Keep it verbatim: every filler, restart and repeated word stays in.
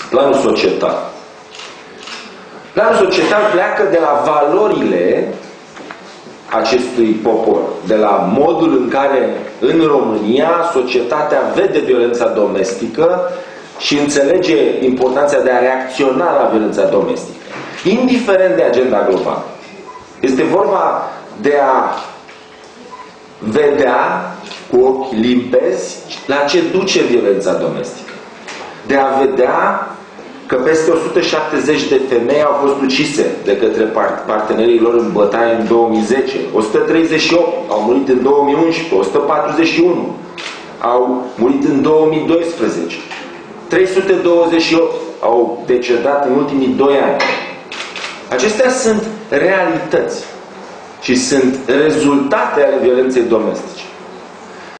Planul societal. Planul societal pleacă de la valorile acestui popor, de la modul în care în România societatea vede violența domestică și înțelege importanța de a reacționa la violența domestică, indiferent de agenda globală. Este vorba de a vedea cu ochi limpezi la ce duce violența domestică. De a vedea că peste o sută șaptezeci de femei au fost ucise de către partenerii lor în bătaie în două mii zece, o sută treizeci și opt au murit în două mii unsprezece, o sută patruzeci și unu au murit în două mii doisprezece, trei sute douăzeci și opt au decedat în ultimii doi ani. Acestea sunt realități și sunt rezultate ale violenței domestice.